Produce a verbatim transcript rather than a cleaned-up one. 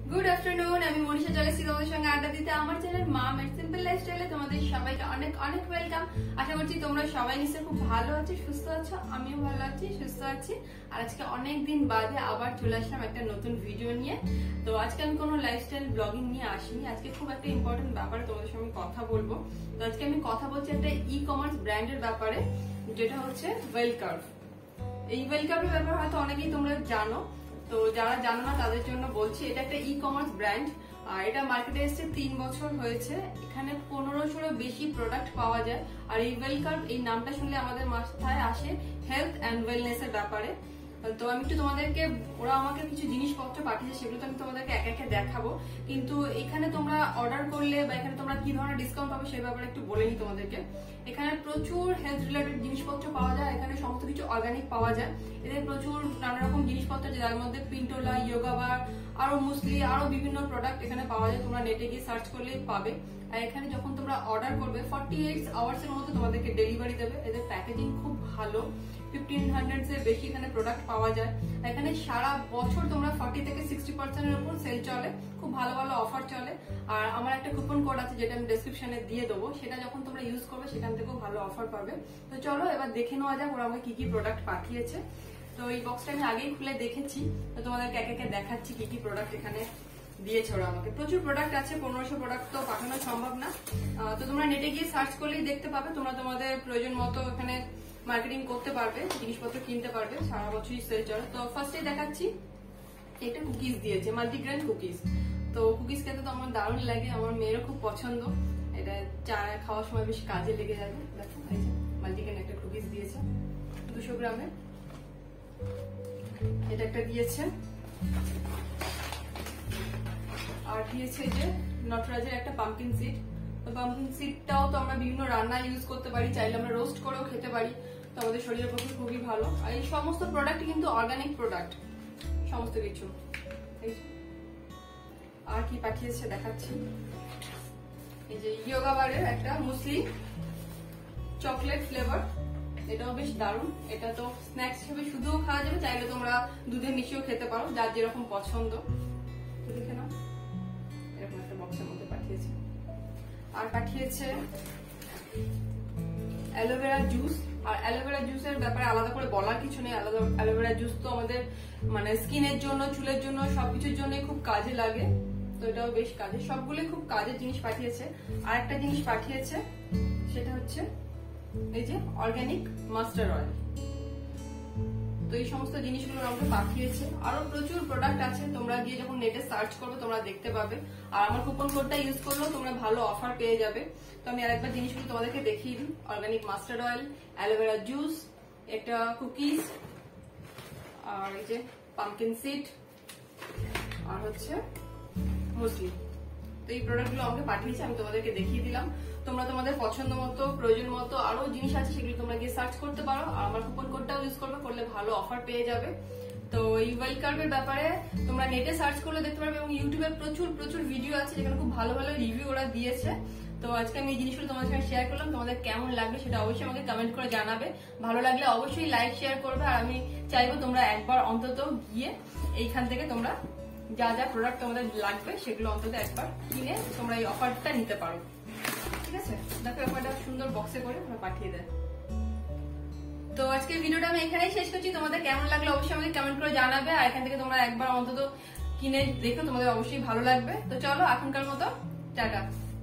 Good afternoon, আমি মনীষা চলে এসেছি তোমাদের সঙ্গে আড্ডা দিতে। আমার চ্যানেল মাম এন্ড সিম্পল লাইফস্টাইলে তোমাদের সবাইকে অনেক অনেক ওয়েলকাম। আশা করছি তোমরা সবাই নিশ্চয়ই খুব ভালো আছো, সুস্থ আছো। আমিও ভালো আছি, সুস্থ আছি। আর আজকে অনেক দিন বাদে আবার চলে আসলাম একটা নতুন ভিডিও নিয়ে। তো আজকে আমি কোনো লাইফস্টাইল ব্লগিং নিয়ে আসিনি, আজকে খুব একটা ইম্পর্টেন্ট ব্যাপারে তোমাদের সঙ্গে কথা বলবো। তো আজকে আমি কথা বলছি একটা ই কমার্স ব্র্যান্ডের ব্যাপারে, যেটা হচ্ছে ওয়েলকার্ভ। এই ওয়েলকার্ভের ব্যাপারে হয়তো অনেকেই তোমরা জানো, তো যারা জানো না তাদের জন্য বলছি। এটা একটা ই কমার্স ব্র্যান্ড, আর এটা মার্কেটে এসছে তিন বছর হয়েছে। এখানে পনেরোশোরও বেশি প্রোডাক্ট পাওয়া যায়। আর এই ওয়েলকার্ভ এই নামটা শুনলে আমাদের মাথায় আসে হেলথ অ্যান্ড ওয়েলনেস এর ব্যাপারে। তো আমি একটু তোমাদেরকে, ওরা আমাকে কিছু জিনিসপত্র পাঠিয়েছে, সেগুলো তো আমি তোমাদেরকে একে একে দেখাবো। কিন্তু এখানে তোমরা অর্ডার করলে বা এখানে তোমরা কি ধরনের ডিসকাউন্ট পাবে সেই ব্যাপারে একটু বলে নিই তোমাদেরকে। এখানে প্রচুর হেলথ রিলেটেড জিনিসপত্র পাওয়া যায়, এখানে সমস্ত কিছু অর্গানিক পাওয়া যায়। এদের প্রচুর নানা রকম জিনিসপত্র, যার মধ্যে পিন্টোলা, ইয়োগা বার, আরো মুসলি, আরো বিভিন্ন প্রোডাক্ট এখানে পাওয়া যায়। তোমরা নেটে গিয়ে সার্চ করলেই পাবে। আর এখানে যখন তোমরা অর্ডার করবে ফর্টি এইট আওয়ার্স এর মধ্যে তোমাদেরকে ডেলিভারি দেবে। এদের প্যাকেজিং খুব ভালো, ফিফটিন হান্ড্রেড এর বেশি এখানে প্রোডাক্ট পাওয়া যায়। এখানে সারা বছর তোমরা ফর্টি থেকে সিক্সটি পার্সেন্ট এর উপর সেল চলে, খুব ভালো ভালো অফার চলে। আর আমার একটা কুপন কোড আছে যেটা আমি ডেসক্রিপশনে দিয়ে দেবো, সেটা যখন তোমরা ইউজ করবে সেখান থেকেও ভালো অফার পাবে। তো চলো এবার দেখে নেওয়া যাক ওরা আমাকে কি কি প্রোডাক্ট পাঠিয়েছে। তো এই বক্সটা আমি আগেই খুলে দেখেছি, তো তোমাদেরকে একে একে দেখাচ্ছি কি কি প্রোডাক্ট এখানে দিয়েছে ওরা আমাকে। প্রচুর প্রোডাক্ট আছে, পনেরোশো প্রোডাক্ট তো পাঠানো সম্ভব না। তো তোমরা নেটে গিয়ে সার্চ করলেই দেখতে পাবে। তোমরা তোমাদের প্রয়োজন মতো এখানে মার্কেটিং করতে পারবে, জিনিসপত্র কিনতে পারবে, সারা বছরই সেল চলে। তো ফার্স্টে দেখাচ্ছি একটা কুকিজ দিয়েছে, মাল্টিগ্রেন কুকিজ। তো কুকিজ খেতে তো আমার দারুণ লাগে, আমার মেয়েরও খুব পছন্দ। এটা চা খাওয়ার সময় বেশ কাজে লেগে যাবে। দেখো এই যে মাল্টিগ্রেন একটা কুকিজ দিয়েছে দুশো গ্রামের। এটা একটা দিয়েছে, আর দিয়েছে যে নটরাজের একটা পাম্পকিন সিড। তো পাম্পকিন সিডটাও তো আমরা বিভিন্ন রান্না ইউজ করতে পারি, চাইলে আমরা রোস্ট করেও খেতে পারি। তো আমাদের শরীরের পক্ষে খুবই ভালো। আর এই সমস্ত প্রোডাক্ট কিন্তু অর্গানিক প্রোডাক্ট সমস্ত কিছু। আর কি পাঠিয়েছে দেখাচ্ছি, এই যে ইয়োগা বারের একটা মুসলি চকলেট ফ্লেভার, এটাও বেশ দারুণ। এটা তো স্ন্যাক্স হিসেবে শুধুও খাওয়া যাবে, চাইলে তোমরা দুধে মিশিয়েও খেতে পারো, যার যেরকম পছন্দ। দেখে নাও, এরকম একটা বক্সের মধ্যে পাঠিয়েছে। আর পাঠিয়েছে অ্যালোভেরা জুস। আর অ্যালোভেরা জুসের ব্যাপারে আলাদা করে বলার কিছু নেই। আলাদা অ্যালোভেরা জুস তো আমাদের মানে স্কিনের জন্য, চুলের জন্য, সবকিছুর জন্য খুব কাজে লাগে। তো এটাও বেশ কাজে, সবগুলোই খুব কাজের জিনিস পাঠিয়েছে। আর একটা জিনিস পাঠিয়েছে, সেটা হচ্ছে এই যে অর্গানিক মাস্টার্ড অয়েল। তো এই সমস্ত জিনিসগুলো আমাকে পাঠিয়েছে। আরো প্রচুর প্রোডাক্ট আছে, তোমরা গিয়ে যখন নেটে সার্চ করবে তোমরা দেখতে পাবে। আর আমার কুপন কোডটা ইউজ করলেও তোমরা ভালো অফার পেয়ে যাবে। তো আমি আরেকবার জিনিসগুলো তোমাদেরকে দেখিয়ে দিই। Organic mustard oil, aloe vera juice, একটা কুকিজ, আর এই যে পাম্পকিন সিড, আর হচ্ছে মুসলি। তো এই প্রোডাক্টগুলো আমাকে পাঠিয়েছে, আমি তোমাদেরকে দেখিয়ে দিলাম। তোমরা তোমাদের পছন্দ মতো, প্রয়োজন মতো আরো জিনিস আছে, সেগুলো তোমরা গিয়ে সার্চ করতে পারো। আর আমার কুপন কোডটাও ইউজ করবে, করলে ভালো অফার পেয়ে যাবে। তো এই ওয়েলকার্ভের ব্যাপারে তোমরা নেটে সার্চ করলে দেখতে পারবে, এবং ইউটিউবে প্রচুর প্রচুর ভিডিও আছে যেখানে খুব ভালো ভালো রিভিউ ওরা দিয়েছে। তো আজকে আমি এই জিনিসগুলো তোমাদের সঙ্গে শেয়ার করলাম। তোমাদের কেমন লাগবে সেটা অবশ্যই আমাকে কমেন্ট করে জানাবে। ভালো লাগলে অবশ্যই লাইক শেয়ার করবে। আর আমি চাইবো তোমরা একবার অন্তত গিয়ে এইখান থেকে তোমরা যা যা প্রোডাক্ট তোমাদের লাগবে সেগুলো অন্তত একবার কিনে তোমরা এই অফারটা নিতে পারো। ঠিক আছে, দেখো একটা সুন্দর বক্সে করে আমরা পাঠিয়ে দেয়। তো আজকের ভিডিওটা আমি এখানেই শেষ করছি। তোমাদের কেমন লাগলো অবশ্যই আমাকে কমেন্ট করে জানাবে। আর এখান থেকে তোমরা একবার অন্তত কিনে দেখো, তোমাদের অবশ্যই ভালো লাগবে। তো চলো এখনকার মতো টাটা।